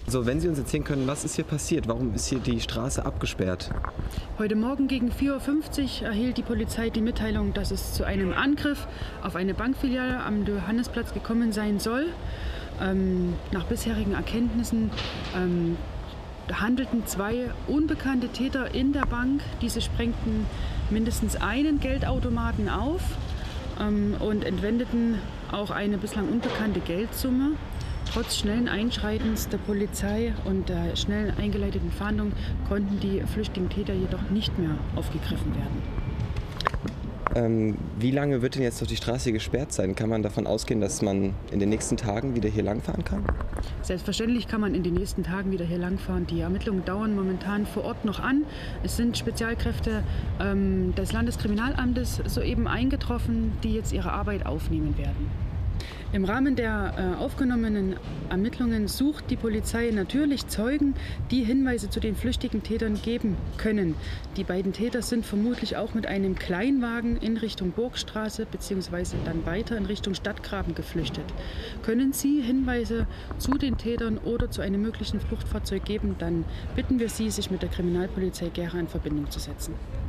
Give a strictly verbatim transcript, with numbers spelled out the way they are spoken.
So, wenn Sie uns erzählen können, was ist hier passiert? Warum ist hier die Straße abgesperrt? Heute Morgen gegen vier Uhr fünfzig erhielt die Polizei die Mitteilung, dass es zu einem Angriff auf eine Bankfiliale am Johannesplatz gekommen sein soll. Ähm, nach bisherigen Erkenntnissen ähm, handelten zwei unbekannte Täter in der Bank. Diese sprengten mindestens einen Geldautomaten auf ähm, und entwendeten auch eine bislang unbekannte Geldsumme. Trotz schnellen Einschreitens der Polizei und der schnell eingeleiteten Fahndung konnten die flüchtigen Täter jedoch nicht mehr aufgegriffen werden. Ähm, wie lange wird denn jetzt noch die Straße hier gesperrt sein? Kann man davon ausgehen, dass man in den nächsten Tagen wieder hier langfahren kann? Selbstverständlich kann man in den nächsten Tagen wieder hier langfahren. Die Ermittlungen dauern momentan vor Ort noch an. Es sind Spezialkräfte ähm, des Landeskriminalamtes soeben eingetroffen, die jetzt ihre Arbeit aufnehmen werden. Im Rahmen der äh, aufgenommenen Ermittlungen sucht die Polizei natürlich Zeugen, die Hinweise zu den flüchtigen Tätern geben können. Die beiden Täter sind vermutlich auch mit einem Kleinwagen in Richtung Burgstraße bzw. dann weiter in Richtung Stadtgraben geflüchtet. Können Sie Hinweise zu den Tätern oder zu einem möglichen Fluchtfahrzeug geben, dann bitten wir Sie, sich mit der Kriminalpolizei Gera in Verbindung zu setzen.